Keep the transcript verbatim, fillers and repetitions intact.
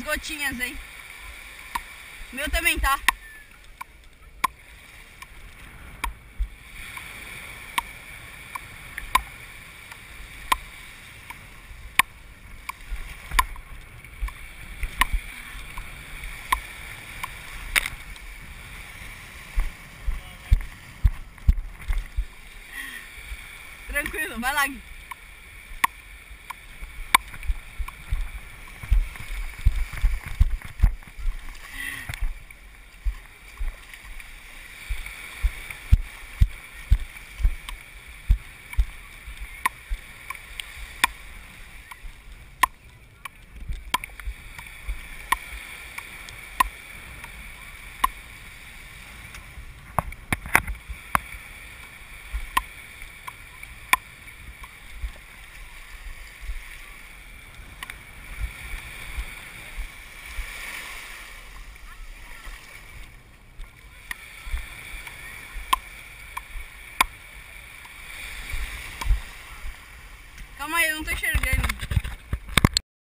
gotinhas aí. Meu também tá. Tranquilo, vai lá, Gui. Calma aí, eu não tô enxergando.